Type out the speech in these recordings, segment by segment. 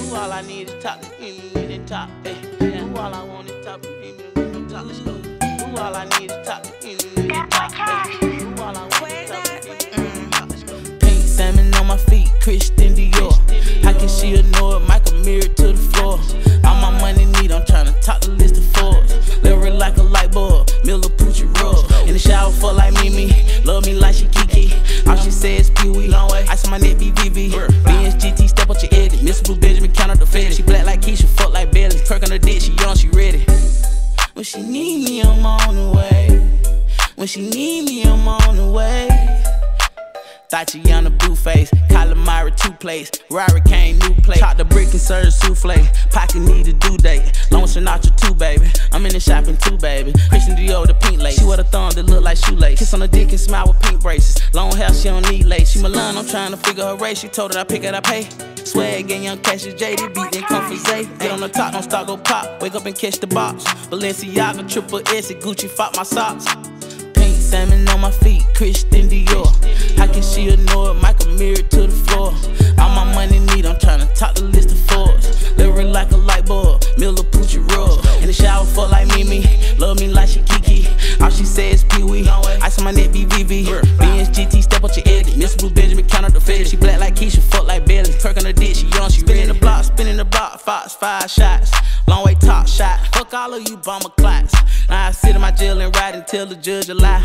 Ooh, all I need is top, and top, hey. Ooh, all I want is top, and top, let's go. Ooh, all I need is top, and top, hey. Ooh, all I want is top, let's go. Pink salmon on my feet, Christian Dior. How can she ignore it? Michael mirror to the floor. All my money need, I'm tryna top the list of Forbes. Live like a light bulb, Miller Poochie rub. In the shower, fuck like Mimi, love me like she Kiki. All she says Peewee Longway, ice on my neck, BVV. Benz GT, step out your edit. Miss Blue Benjamin, count up the fed. She black like Keisha, fuck like Belly. Twerk on her dick, she young, she ready. When she need me, I'm on the way. When she need me, I'm on the way. Tatiana blue face, calamari 2 plates, Rari Kane new plate. Chop the brick and serve souffle. Pocket need a due date. Long Sinatra 2, baby. I'm in the shopping too, baby. Christian Dior, the pink lace. She wear a thumb that look like shoelace. Kiss on the dick and smile with pink braces. Long hair, she don't need lace. She Milan, I'm trying to figure her race. She told her I pick it, I pay. Swag and young Cassius Jay, they beat, then come for Zay. Get on the top, don't stop, go pop. Wake up and catch the box. Balenciaga, triple S, Gucci, fought my socks. Salmon on my feet, Christian Dior. How can she ignore it? Michael mirror to the floor. All my money need, I'm tryna top the list of Forbes. Live like a light bulb, Miller Poochie rub. In the shower, fuck like Mimi, love me like she Kiki. All she says Peewee, ice on my neck, BVV. Benz GT, step out your edit. Miss Blue Benjamin, count up the fed. She black like Keisha, fuck like Belly. Twerk on her dick, she young, she ready. Spinning the block, Fox 5 shots. Long way top shot, fuck all of you bomber clocks. Now I sit in my jail and ride until the judge a lie.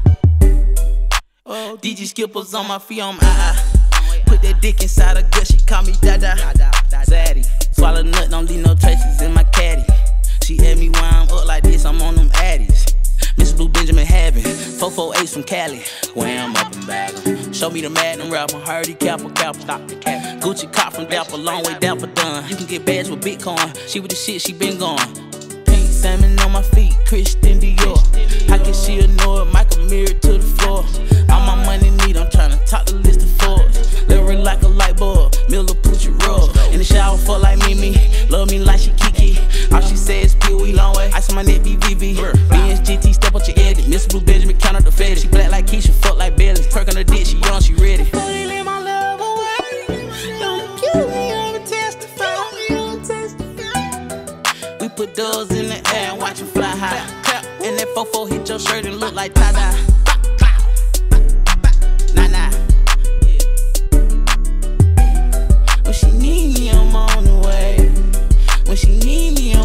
Oh, DJ Skippers on my feet, on my eye. Put that dick inside her gut, she call me Dada. Zaddy, swallow nut, don't leave no traces in my caddy. She at me while I'm up like this, I'm on them addies. Miss Blue Benjamin having 448 from Cali. Wham up and bag 'em. Show me the Magnum rapper, heard he Kappa, stop the cap. Gucci cop from Dapper, long way Dapper done. You can get bags with Bitcoin, she with the shit, she been gone. Pink salmon on my feet, Christian Dior. How can she ignore it? Michael mirror to the floor. All my money need, I'm tryna top the list of Forbes. Live like a light bulb, Miller Poochie rub. In the shower, fuck like Mimi, love me like she Kiki. All she says Peewee Longway, ice on my neck, BVV. Benz GT, step out your edit. Miss Blue Benjamin, count up the fed. She black like Keisha, fuck like Belly. Twerk on her dick, she young, she ready. Leave my love away. Don't accuse me, I'ma testify. We put doves in the air and watch them fly high. And that 4-4 hit your shirt and look like tie-dye. Nah. When she need me, I'm on the way. When she need me,